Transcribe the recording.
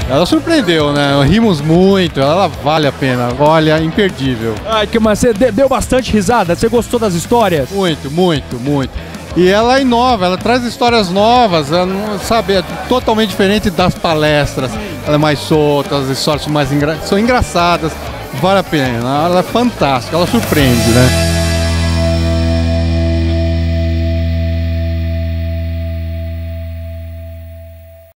Ela surpreendeu, né? Rimos muito, ela vale a pena, olha, imperdível. Ai, mas você deu bastante risada? Você gostou das histórias? Muito, muito, muito. E ela inova, ela traz histórias novas, ela não, sabe, é totalmente diferente das palestras. Ela é mais solta, as histórias são mais são engraçadas, vale a pena. Ela é fantástica, ela surpreende, né?